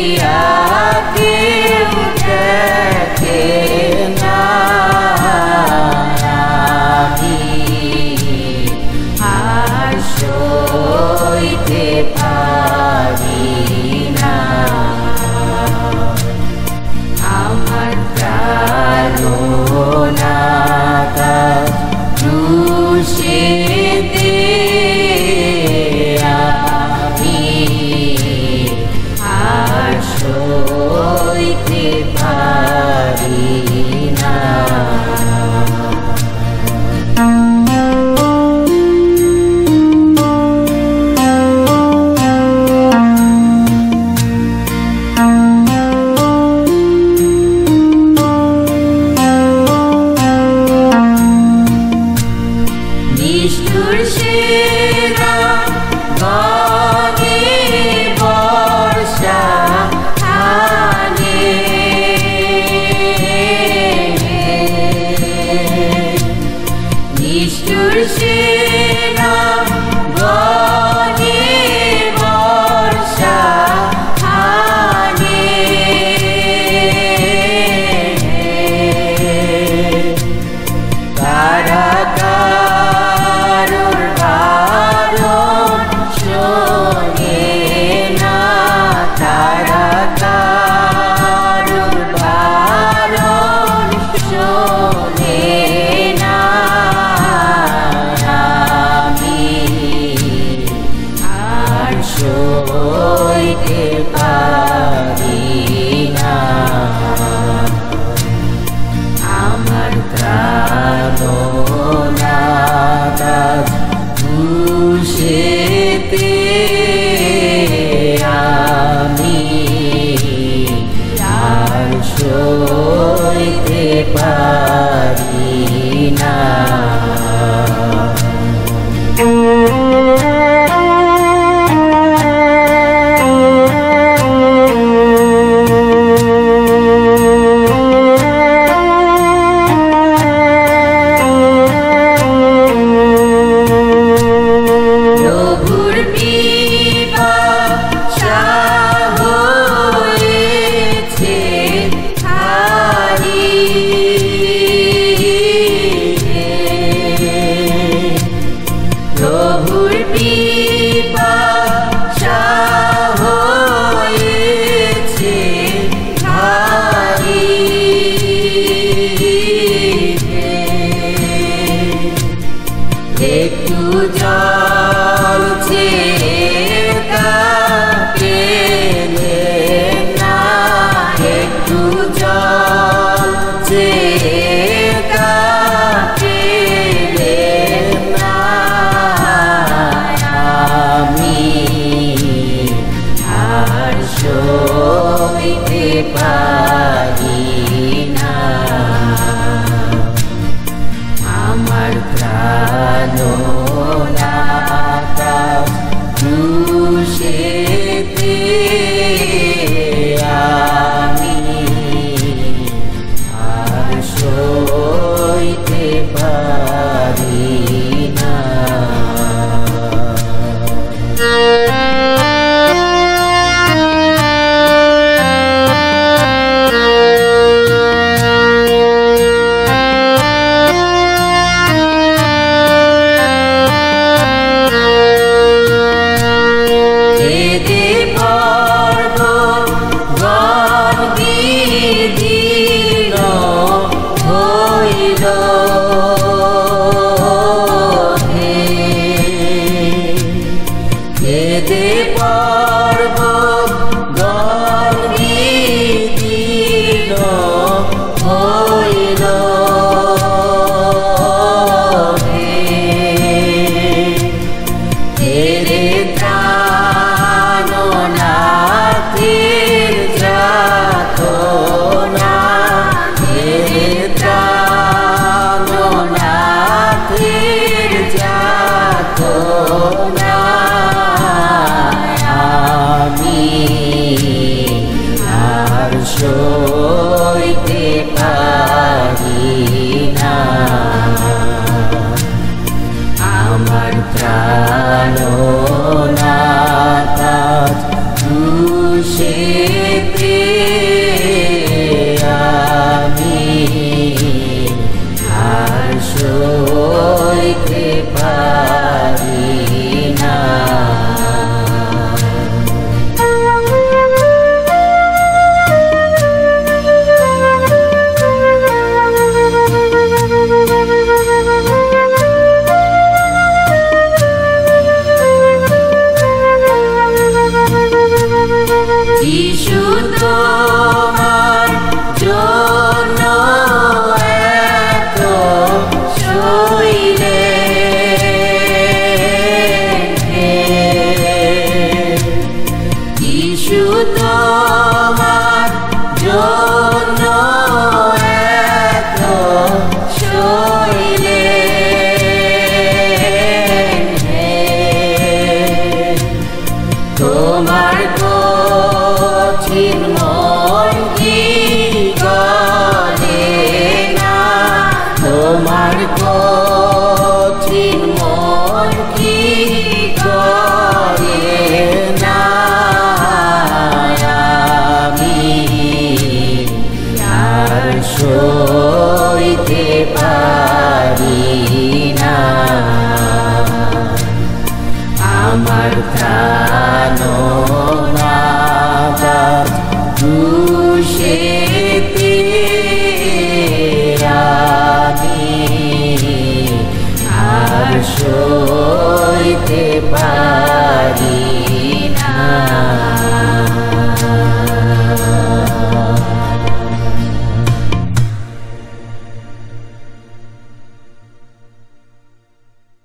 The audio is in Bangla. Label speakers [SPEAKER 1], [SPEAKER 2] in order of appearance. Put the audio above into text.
[SPEAKER 1] কেউ দেখে না, আমি আর সইতে পারি না। আমার প্রাণনাথা ক্রুশেতে আমি আর সইতে পারি না। নিষ্ঠুর সেরা গনে বর্ষা আনে, নিষ্ঠুর সেরা গনে বর্ষা আনে, তারা সইতে পারি না। আমার প্রাণনাথা ক্রুশেতে আমি আর সইতে পারি না। প্রভুর পিপাসা হয়েছে ভারী, একটু জল চেয়ে পেলেন না, একটু জল চেয়ে পেলেন না, আমি আর সইতে পারি না। আমার প্রাণনাথা ক্রুশেতে আমি আর সইতে পারি না। পেতে আমি আর সইতে পারি না। যিশু তোমার জন্য এত সইলেন, যিশু তোমার জন্য এত সইলেন, তোমার কঠিন মন কি গলে না, তোমার কঠিন মন কি গলে না, আমি আর সইতে পারি না। আমার প্রাণ নাগাদ ক্রুশে